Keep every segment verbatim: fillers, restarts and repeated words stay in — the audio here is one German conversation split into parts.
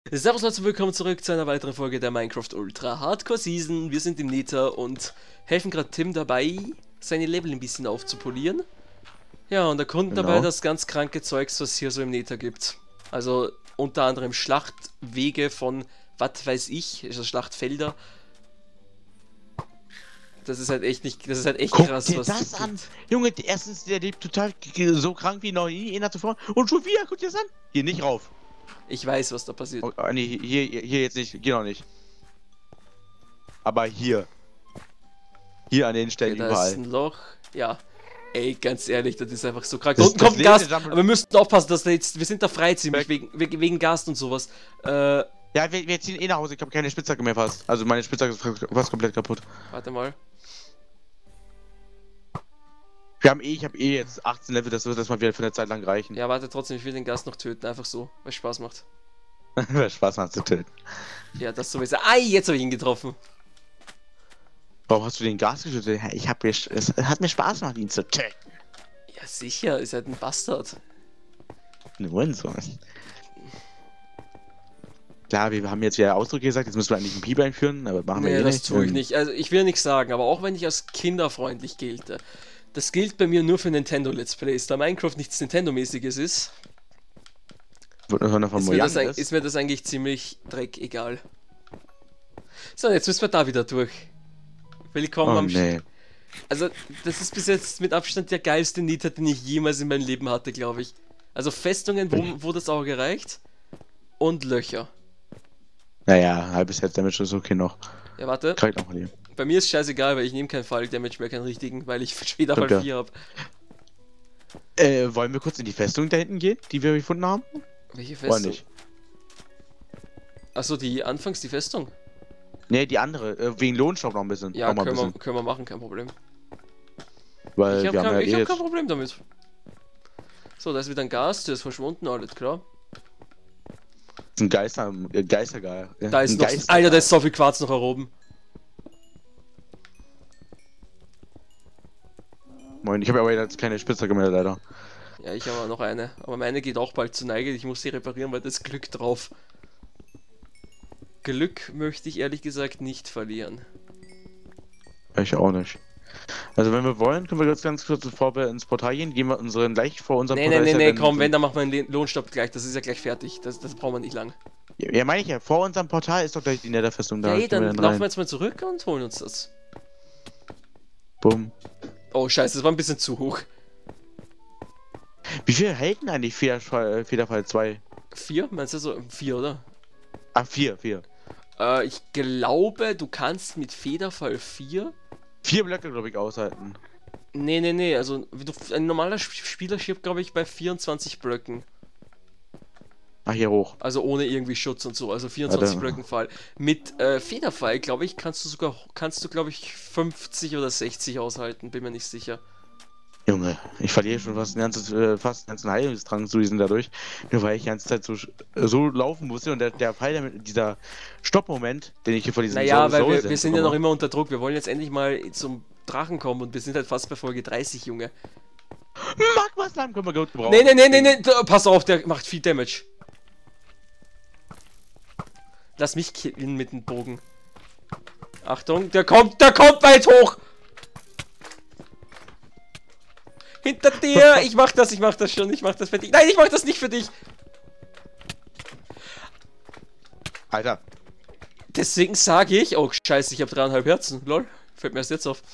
Servus Leute, willkommen zurück zu einer weiteren Folge der Minecraft Ultra Hardcore Season. Wir sind im Nether und helfen gerade Tim dabei, seine Level ein bisschen aufzupolieren. Ja, und erkunden Genau. dabei das ganz kranke Zeugs, was es hier so im Nether gibt. Also unter anderem Schlachtwege von, was weiß ich, also Schlachtfelder. Das ist halt echt nicht, das ist halt echt Guck krass, dir was das es an! gibt. Junge, erstens, der lebt total so krank wie noch nie, einer zuvor. Und schon wieder, guck dir das an! Hier, nicht rauf. Ich weiß, was da passiert. Oh, oh, nee, hier, hier jetzt nicht, hier noch nicht. Aber hier. Hier an den Stellen Okay, da überall. ist ein Loch. Ja. Ey, ganz ehrlich, das ist einfach so krank. Das- Da unten das kommt ein Gast, Laserjump- aber wir müssen aufpassen, dass da jetzt, wir sind da frei ziemlich, Weg. wegen, wegen, wegen Gast und sowas. Äh, Ja, wir, wir ziehen eh nach Hause, ich habe keine Spitzhacke mehr fast. Also meine Spitzhacke ist fast komplett kaputt. warte mal. Wir haben eh, ich habe eh jetzt achtzehn Level, das wird das mal wieder für eine Zeit lang reichen. Ja, warte trotzdem, ich will den Gast noch töten, einfach so, weil es Spaß macht. Wer Spaß macht zu töten. Ja, das sowieso. Ei, jetzt habe ich ihn getroffen. Warum hast du den Gas geschüttet? Ich hab mir, es hat mir Spaß gemacht, ihn zu töten. Ja, sicher, ist halt ein Bastard. Nur so. Klar, wir haben jetzt wieder Ausdrücke gesagt, jetzt müssen wir eigentlich einen Piep einführen, aber machen wir Nee, eh das nicht. tue ich Ähm, nicht. Also, ich will nichts sagen, aber auch wenn ich als kinderfreundlich gelte, das gilt bei mir nur für Nintendo Let's Plays. Da Minecraft nichts Nintendo-mäßiges ist, Wird noch von ist mir, das, Mojang eig- ist mir das eigentlich ziemlich dreckegal. So, jetzt müssen wir da wieder durch. Willkommen Oh am Sch nee. Also, das ist bis jetzt mit Abstand der geilste Nether, den ich jemals in meinem Leben hatte, glaube ich. Also Festungen, wo, wo das Auge reicht. Und Löcher. Naja, halbes Head Damage ist okay noch. Ja, warte. Kriegt noch mal hier. Bei mir ist scheißegal, weil ich nehme keinen Fall Damage mehr, keinen richtigen, weil ich später Stimmt, Fall ja. vier habe. Äh, wollen wir kurz in die Festung da hinten gehen, die wir gefunden haben? Welche Oder Festung? nicht? Achso, die anfangs die Festung. Nee, die andere, äh, wegen Lohnstaub noch ein bisschen. Ja, noch mal ein können wir, bisschen. können wir machen, kein Problem. Weil Ich habe wir haben kein, ja ich eh hab jetzt... kein Problem damit. So, da ist wieder ein Gast, der ist verschwunden, alles klar. ein Geister... Äh, Geistergeil. Ja, Da ist ein noch. Geister- Alter, da ist so viel Quarz noch heroben. Moin, ich habe aber jetzt keine Spitzhacke mehr, leider. Ja, ich habe noch eine. Aber meine geht auch bald zu Neige. Ich muss sie reparieren, weil da ist Glück drauf. Glück möchte ich ehrlich gesagt nicht verlieren. Ich auch nicht. Also wenn wir wollen, können wir jetzt ganz kurz bevor wir ins Portal gehen, gehen wir unseren gleich vor unserem Nee, nee, Portal. nee, ist ja nee, dann komm, so- wenn, dann machen wir einen Le- Lohnstopp gleich. Das ist ja gleich fertig. Das, das brauchen wir nicht lang. Ja, ja, meine ich ja, vor unserem Portal ist doch gleich die Netherfestung da. Ja, eh, Können dann wir laufen rein. wir jetzt mal zurück und holen uns das. Bumm. Oh, scheiße, das war ein bisschen zu hoch. Wie viel hält denn eigentlich Federfall, Federfall zwei? Vier? Meinst du so? Vier, oder? Ah, vier, vier. Äh, ich glaube, du kannst mit Federfall vier. Vier Blöcke, glaube ich, aushalten. Nee, nee, nee, also wie du, ein normaler Sp- Spieler stirbt, glaube ich, bei vierundzwanzig Blöcken. Ach, hier hoch. Also ohne irgendwie Schutz und so, also vierundzwanzig Warte. Blöcken Fall. Mit äh, Federfall, glaube ich, kannst du sogar, kannst du, glaube ich, fünfzig oder sechzig aushalten, bin mir nicht sicher. Junge, ich verliere schon fast den ganzen, äh, fast den ganzen Heilungstrang zu diesem dadurch. Nur weil ich die ganze Zeit so, sch- so laufen musste und der, der Pfeil, damit, dieser Stoppmoment, den ich hier vor diesem Naja, Sau- weil wir, Sausense wir sind ja noch bekomme. immer unter Druck, wir wollen jetzt endlich mal zum Drachen kommen und wir sind halt fast bei Folge dreißig, Junge. Magma-Slime können wir gut gebrauchen. Nee, nee, nee, nee, nee, da- pass auf, der macht viel Damage. Lass mich killen mit dem Bogen. Achtung, der kommt, der kommt weit hoch! Hinter dir! Ich mach das, ich mach das schon, ich mach das für dich. Nein, ich mach das nicht für dich! Alter, Deswegen sage ich, oh scheiße, ich habe dreieinhalb Herzen. Lol, fällt mir erst jetzt auf.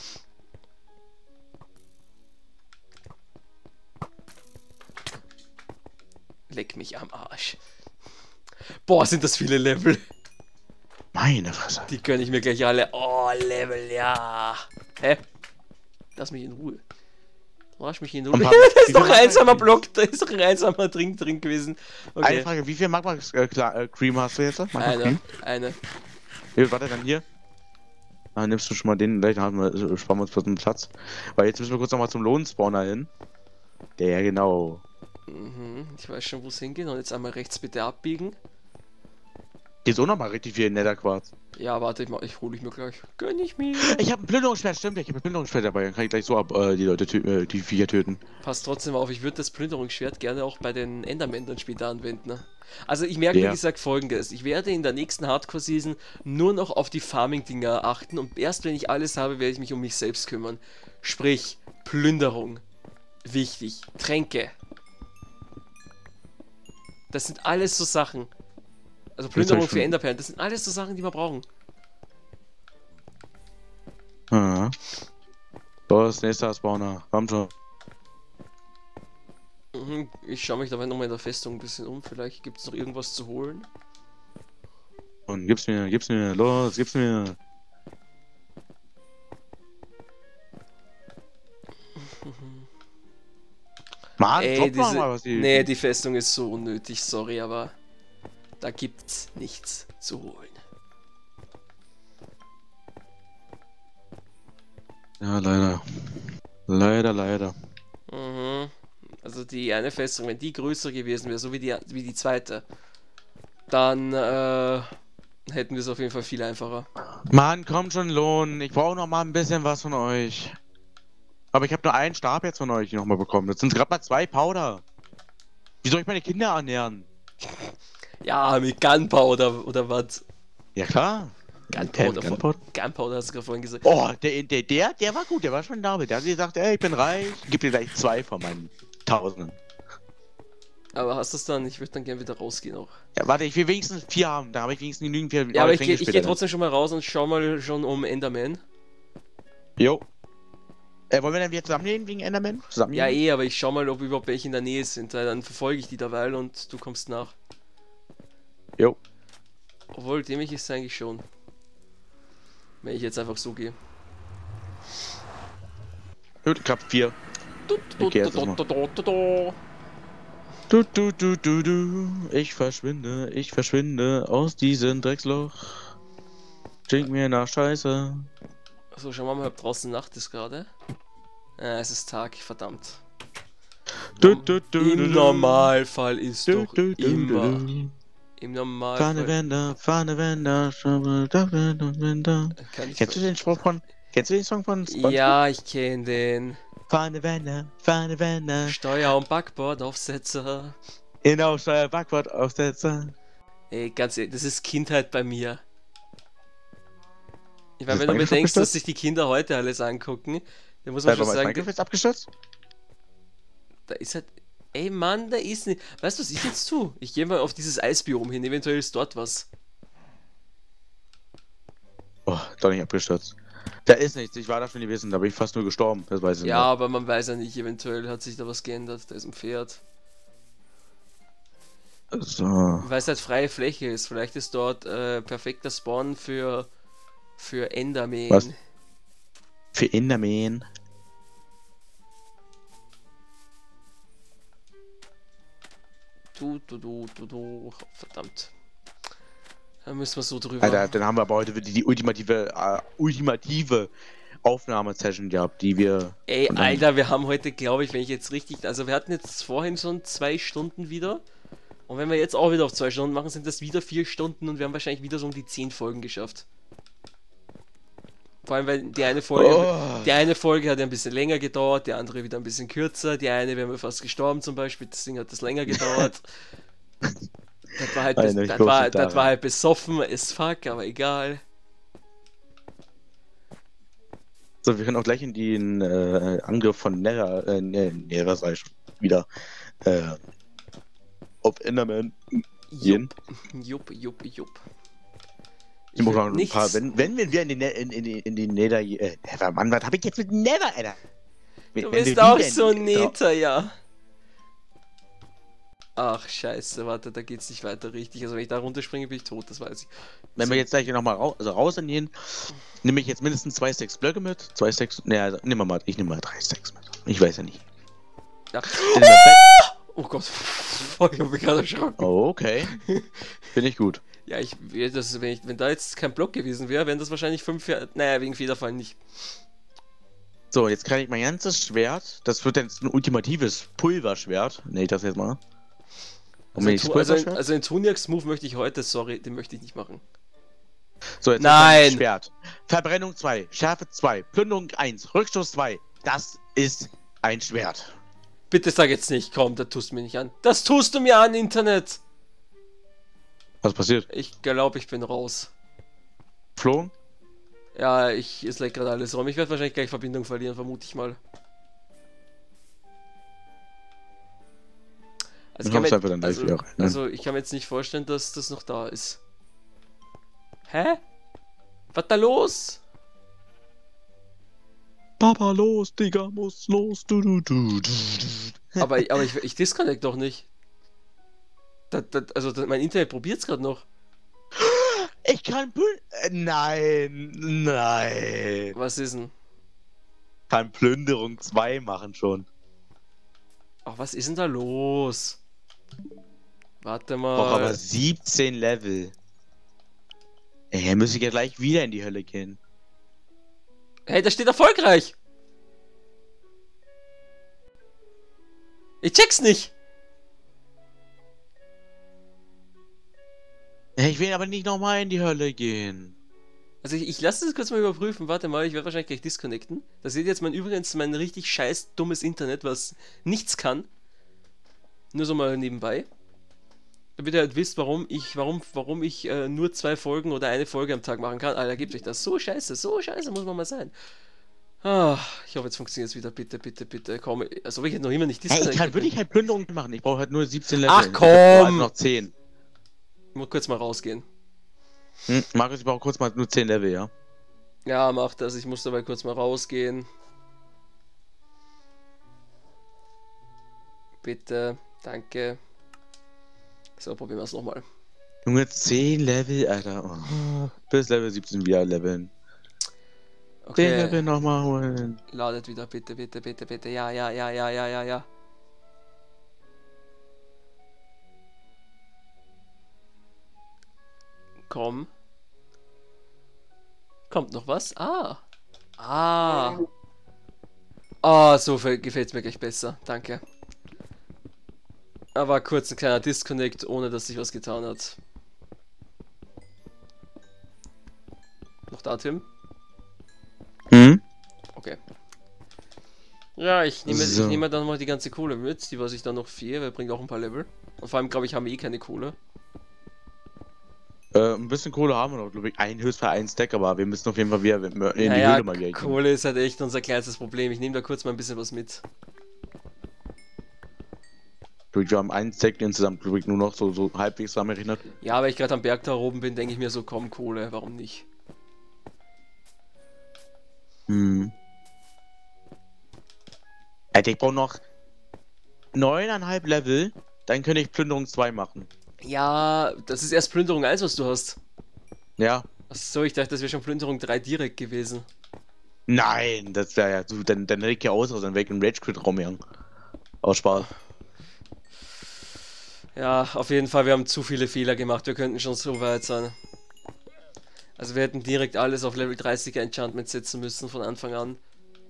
Leck mich am Arsch. Boah, sind das viele Level. meine Fresse. Die gönne ich mir gleich alle. Oh, Level, ja. Hä? Lass mich in Ruhe. Lass mich in Ruhe. Und Da Papa, ist wie doch viel ein einsamer Magma- Block, da ist doch ein einsamer Drink drin gewesen. Eine Okay, Frage, wie viel Magma-Cream hast du jetzt? Magma eine, Cream? eine. Ja, warte, dann hier. Dann nimmst du schon mal den, gleich haben wir, äh, sparen wir uns kurz einen Platz. Weil jetzt müssen wir kurz nochmal zum Lohnspawner hin. Der, genau. Mhm, ich weiß schon, wo es hingeht. Und jetzt einmal rechts bitte abbiegen. Hier ist auch noch mal richtig viel Netherquarz. Ja, warte, ich, mach, ich hole ich mir gleich. Gönn ich mir. Ich habe ein Plünderungsschwert, stimmt, ich habe ein Plünderungsschwert dabei. Dann kann ich gleich so ab äh, die Leute, tö äh, die Viecher töten. Passt trotzdem auf, ich würde das Plünderungsschwert gerne auch bei den Endermen dann später anwenden. Ne? Also ich merke, Ja. wie gesagt, folgendes. Ich werde in der nächsten Hardcore-Season nur noch auf die Farming-Dinger achten und erst wenn ich alles habe, werde ich mich um mich selbst kümmern. Sprich, Plünderung. Wichtig. Tränke. Das sind alles so Sachen. Also Plünderung für Enderperlen, das sind alles so Sachen, die wir brauchen. Ah. Los, nächster Spawner. Komm schon. Mhm, ich schaue mich dabei nochmal in der Festung ein bisschen um. Vielleicht gibt es noch irgendwas zu holen. Und gib's mir, gib's mir, los, gib's mir. Mann, Ey, drop diese, mal was hier. nee, die Festung ist so unnötig, sorry, aber da gibt's nichts zu holen. Ja, leider. Leider, leider. Mhm. Also die eine Festung, wenn die größer gewesen wäre, so wie die, wie die zweite, dann äh, hätten wir es auf jeden Fall viel einfacher. Mann, kommt schon, Lohn. Ich brauche noch mal ein bisschen was von euch. Aber ich habe nur einen Stab jetzt von euch noch mal bekommen. Jetzt sind gerade mal zwei Powder. Wie soll ich meine Kinder ernähren? Ja, mit Gunpowder oder was? Ja klar. Gunpowder, Gun- Gunpowder. Gunpowder hast du gerade vorhin gesagt. Oh, der, der, der, der war gut, der war schon da. Der hat gesagt, ey, ich bin reich. Gib dir gleich zwei von meinen Tausenden. Aber hast du es dann? Ich würde dann gerne wieder rausgehen auch. Ja, warte, ich will wenigstens vier haben. Da habe ich wenigstens genügend vier. Ja, aber ich gehe ich geh trotzdem schon mal raus und schau mal schon um Enderman. Jo. Äh, wollen wir denn wieder zusammennehmen wegen Enderman? Ja, eh, aber ich schau mal, ob überhaupt welche in der Nähe sind. Dann verfolge ich die derweil und du kommst nach. Jo. Obwohl, dämlich ist es eigentlich schon. Wenn ich jetzt einfach so gehe. Gut, ich hab vier. Du, Ich geh jetzt du, mal. du, du, du, du. Du, du, du, du, du. Ich verschwinde, ich verschwinde aus diesem Drecksloch. Trink mir nach Scheiße. So, schauen wir mal, ob draußen Nacht ist gerade. Äh, es ist Tag, verdammt. Du, du, du, Im du, du. Normalfall ist Du, doch du, du, immer. du, du. Im Fahne Normalfall. Wender, Fahne Wender, Schraube, Dublin und Wender. Kann ich Kennst du den Spruch von. Kennst du den Song von SpongeBob? Ja, ich kenne den. Fahne Wender, Fahne Wender. Steuer- und Backbordaufsetzer. Genau, Steuer, Backward, Aufsetzer. Ey, ganz ehrlich, das ist Kindheit bei mir. Ich meine, Ist wenn du Minecraft bedenkst, dass abgestürzt? sich die Kinder heute alles angucken, dann muss man Warte schon mal, ist sagen, Minecraft jetzt abgestürzt? da ist halt. Ey Mann, da ist nicht. Weißt du, was ich jetzt tue? Ich gehe mal auf dieses Eisbiom hin, eventuell ist dort was. Oh, doch nicht abgestürzt. Da ist nichts, ich war da schon gewesen, da bin ich fast nur gestorben, das weiß ich Ja, noch. aber man weiß ja nicht, eventuell hat sich da was geändert. Da ist ein Pferd. So. Weil es halt freie Fläche ist. Vielleicht ist dort äh, perfekter Spawn für, für Enderman. Was? Für Enderman. Du, du, du, du, du. Verdammt. Da müssen wir so drüber. Alter, dann haben wir aber heute die, die ultimative, äh, ultimative Aufnahmesession gehabt, die wir... Ey, und dann- Alter, wir haben heute, glaube ich, wenn ich jetzt richtig. Also, wir hatten jetzt vorhin schon zwei Stunden wieder. Und wenn wir jetzt auch wieder auf zwei Stunden machen, sind das wieder vier Stunden und wir haben wahrscheinlich wieder so um die zehn Folgen geschafft. Vor allem, weil die eine Folge, Oh. die eine Folge hat ja ein bisschen länger gedauert, die andere wieder ein bisschen kürzer, die eine wären wir fast gestorben zum Beispiel, das Ding hat das länger gedauert. das, war halt, bes- Eine das, große war, das Sache. war halt besoffen as fuck, aber egal. So, wir können auch gleich in den äh, Angriff von Nether, äh, nee, Nether sei schon wieder, äh, auf Enderman gehen. Jupp, jupp, jupp. Ich muss will noch ein paar, wenn, wenn wir in den, Ne- in, in, die- in den Nether, äh, Nether, Mann, was hab ich jetzt mit Nether, Alter? Wenn- Du wenn bist wir auch wieder in- so netter, ja. Ach, scheiße, warte, da geht's nicht weiter richtig. Also wenn ich da runterspringe, bin ich tot, das weiß ich. Wenn wir jetzt gleich nochmal raus, also raus in den, nehme ich jetzt mindestens zwei Stacks Blöcke mit. Zwei Stacks, ne, also, nehmen wir mal, ich nehme mal drei Stacks mit. Ich weiß ja nicht. Ja. In der Bett- Oh Gott, oh, ich hab mich gerade erschrocken. Oh, okay. Finde ich gut. Ja, ich, das, wenn, ich, wenn da jetzt kein Block gewesen wäre, wären das wahrscheinlich fünf, naja, wegen Federfall nicht. So, jetzt kann ich mein ganzes Schwert, das wird jetzt ein ultimatives Pulverschwert, nenne ich das jetzt mal. Also, den, also, also den Tuniax-Move möchte ich heute, sorry, den möchte ich nicht machen. So, jetzt Nein! Schwert. Verbrennung zwei, Schärfe zwei, Plünderung eins, Rückstoß zwei. Das ist ein Schwert. Bitte sag jetzt nicht, komm, das tust du mir nicht an. Das tust du mir an, Internet! Was passiert? Ich glaube, ich bin raus. Flogen? Ja, ich, es leckt gerade alles rum. Ich werde wahrscheinlich gleich Verbindung verlieren, vermute ich mal. Also ich, kann mir, dann also, rein, ne? also ich kann mir jetzt nicht vorstellen, dass das noch da ist. Hä? Was da los? Papa, los, Digga, muss los. Du, du, du, du. Aber, aber ich, ich disconnect doch nicht. Das, das, also das, mein Internet probiert es gerade noch. Ich kann... Äh, nein, nein. Was ist denn? Kann Plünderung zwei machen schon. Ach, was ist denn da los? Warte mal. Doch, aber siebzehn Level. Ey, muss ich ja gleich wieder in die Hölle gehen. Hey, da steht erfolgreich. Ich check's nicht. Ich will aber nicht nochmal in die Hölle gehen. Also ich, ich lasse das kurz mal überprüfen. Warte mal, ich werde wahrscheinlich gleich disconnecten. Da seht ihr jetzt mein übrigens mein richtig scheiß dummes Internet, was nichts kann. Nur so mal nebenbei. Damit ihr halt wisst, warum ich, warum, warum ich äh, nur zwei Folgen oder eine Folge am Tag machen kann. Alter, gibt euch das. So scheiße, so scheiße muss man mal sein. Ah, ich hoffe, jetzt funktioniert es wieder. Bitte, bitte, bitte. Komm, also ich hätte noch immer nicht disconnected. Hey, ich kann wirklich halt Plünderung machen. Ich brauche halt nur siebzehn Level. Ach komm! Ich noch zehn. Ich muss kurz mal rausgehen. Hm, Markus, ich brauche kurz mal nur zehn Level, ja? Ja, mach das. Ich muss dabei kurz mal rausgehen. Bitte. Danke. So, probieren wir es nochmal. Junge, zehn Level, Alter. Oh. Bis Level siebzehn wieder leveln. Okay. zehn Level nochmal holen. Ladet wieder, bitte, bitte, bitte, bitte. Ja, ja, ja, ja, ja, ja, ja. Komm. Kommt noch was? Ah. Ah. Ah, so gefällt es mir gleich besser. Danke. Aber kurz ein kleiner Disconnect, ohne dass sich was getan hat. Noch da, Tim? Hm? Okay. Ja, ich nehme, so. ich nehme dann mal die ganze Kohle mit, die was ich dann noch vier, weil bringt auch ein paar Level. Und vor allem, glaube ich, haben wir eh keine Kohle. Äh, ein bisschen Kohle haben wir noch, glaube ich. Ein höchst für einen Stack, aber wir müssen auf jeden Fall wieder in naja, die Höhle mal gehen. Kohle ist halt echt unser kleinstes Problem. Ich nehme da kurz mal ein bisschen was mit. Wir haben einen Stack insgesamt, glaube ich, nur noch so, so halbwegs zusammengerechnet. Ja, weil ich gerade am Berg da oben bin, denke ich mir so, komm, Kohle, warum nicht? Hm. Alter, ich brauche noch neuneinhalb Level, dann könnte ich Plünderung zwei machen. Ja, das ist erst Plünderung eins, was du hast. Ja. Achso, ich dachte, das wäre schon Plünderung drei direkt gewesen. Nein, das wäre ja, du, dann, dann hätte ich ja aus, dann wäre ich im Rage-Quit-Raum gegangen. Aus Spaß. Ja, auf jeden Fall, wir haben zu viele Fehler gemacht, wir könnten schon so weit sein. Also wir hätten direkt alles auf Level dreißiger Enchantment setzen müssen von Anfang an.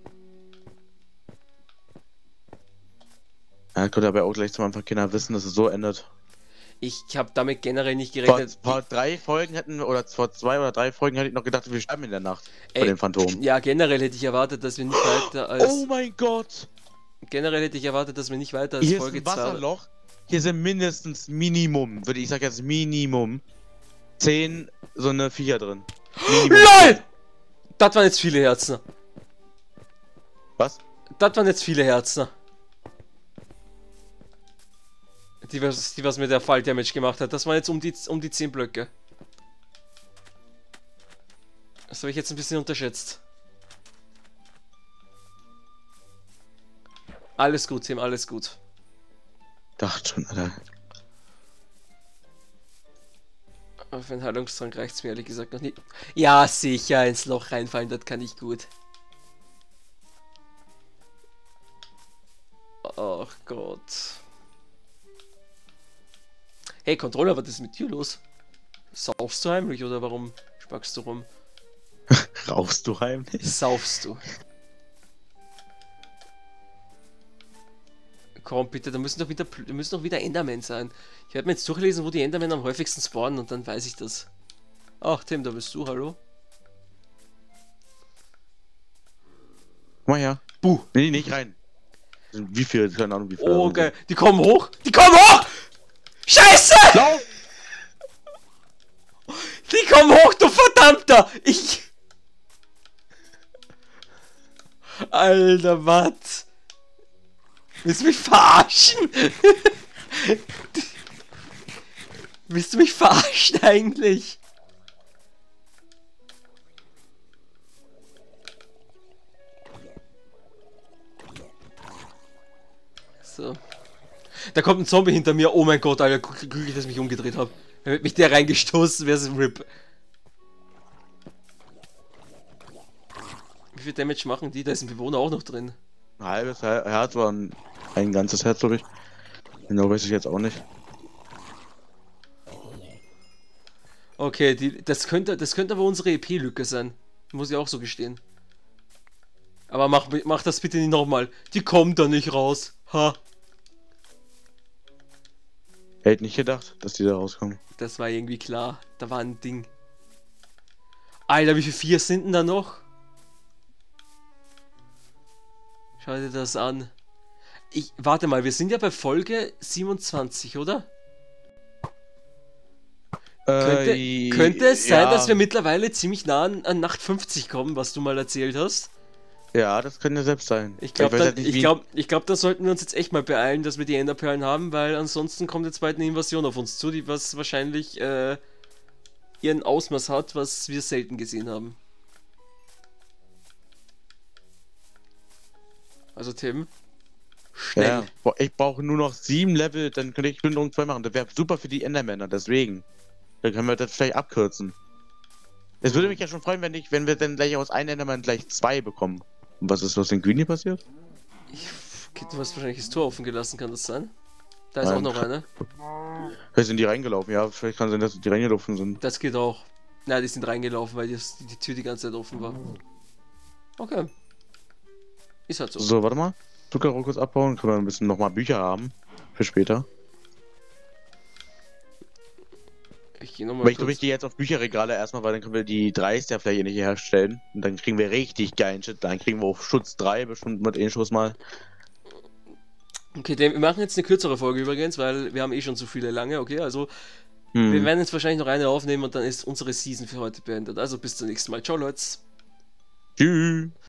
Ja, könnte aber auch gleich zum Anfang keiner wissen, dass es so ändert. Ich habe damit generell nicht gerechnet. Vor, vor drei Folgen hätten wir, oder vor zwei oder drei Folgen hätte ich noch gedacht, wir sterben in der Nacht Ey, bei den Phantomen. Ja, generell hätte ich erwartet, dass wir nicht weiter als... Oh mein Gott! Generell hätte ich erwartet, dass wir nicht weiter als Hier Folge ist ein Wasserloch. Hier sind mindestens Minimum, würde ich sagen jetzt Minimum, zehn so eine Viecher drin. Minimum. LOL! Das waren jetzt viele Herzen. Was? Das waren jetzt viele Herzen. Die was, die was mit der Fall-Damage gemacht hat. Das waren jetzt um die, um die zehn Blöcke. Das habe ich jetzt ein bisschen unterschätzt. Alles gut, Tim, alles gut. Dachte schon, Alter. Auf einen Heilungstrank reicht es mir ehrlich gesagt noch nicht. Ja, sicher, ins Loch reinfallen, das kann ich gut. Ach Gott. Hey, Controller, was ist mit dir los? Saufst du heimlich oder warum spackst du rum? Rauchst du heimlich? Saufst du. Komm bitte, da müssen doch wieder, da müssen doch wieder Endermen sein. Ich werde mir jetzt durchlesen, wo die Endermen am häufigsten spawnen und dann weiß ich das. Ach Tim, da bist du, hallo? Komm mal her. Buh. Nee, nicht rein. Wie viel? Keine Ahnung, wie viel. Oh, geil. Die kommen hoch. Die kommen hoch! Scheiße! Lauf! Die kommen hoch, du Verdammter! Ich... Alter, was? Willst du mich verarschen? Willst du mich verarschen eigentlich? So. Da kommt ein Zombie hinter mir. Oh mein Gott, Alter, glücklich, dass ich mich umgedreht habe. Wenn mich der reingestoßen wäre, es ein R I P. Wie viel Damage machen die? Da ist ein Bewohner auch noch drin. Ein halbes Her Herz war ein, ein ganzes Herz, glaube ich. Genau weiß ich jetzt auch nicht. Okay, die, das könnte das könnte aber unsere E P-Lücke sein. Muss ich auch so gestehen. Aber mach, mach das bitte nicht nochmal. Die kommen da nicht raus. Ha. Hätte nicht gedacht, dass die da rauskommen. Das war irgendwie klar. Da war ein Ding. Alter, wie viele vier sind denn da noch? Schau dir das an. Ich, warte mal, wir sind ja bei Folge siebenundzwanzig, oder? Könnte, Äh, könnte es sein, ja. dass wir mittlerweile ziemlich nah an, an Nacht fünfzig kommen, was du mal erzählt hast? Ja, das könnte selbst sein. Ich glaube, weiß da, halt nicht, ich wie- glaub, ich glaub, da sollten wir uns jetzt echt mal beeilen, dass wir die Enderperlen haben, weil ansonsten kommt jetzt bald eine Invasion auf uns zu, die was wahrscheinlich äh, ihren Ausmaß hat, was wir selten gesehen haben. Also Tim, schnell. Ja, boah, ich brauche nur noch sieben Level, dann könnte ich Plünderung zwei machen. Das wäre super für die Endermänner, deswegen. Dann können wir das vielleicht abkürzen. Es würde mich ja schon freuen, wenn ich, wenn wir dann gleich aus einem Enderman gleich zwei bekommen. Und was ist aus den Greenie passiert? Ich, du hast wahrscheinlich das Tor offen gelassen, kann das sein? Da ist Nein. auch noch einer. Vielleicht sind die reingelaufen, ja, vielleicht kann sein, dass die reingelaufen sind. Das geht auch. Na, die sind reingelaufen, weil die, die Tür die ganze Zeit offen war. Okay. Ist halt so. So, warte mal. Zuckerrohr kurz abbauen, können wir ein bisschen nochmal Bücher haben. Für später. Ich gehe nochmal Aber ich glaube, kurz. ich gehe jetzt auf Bücherregale erstmal, weil dann können wir die dreis der vielleicht nicht herstellen. Und dann kriegen wir richtig geilen Shit. Dann kriegen wir auf Schutz drei bestimmt mit E-Schuss mal. Okay, dem, wir machen jetzt eine kürzere Folge übrigens, weil wir haben eh schon zu viele lange, okay? Also, Hm. wir werden jetzt wahrscheinlich noch eine aufnehmen und dann ist unsere Season für heute beendet. Also bis zum nächsten Mal. Ciao, Leute. Tschüss.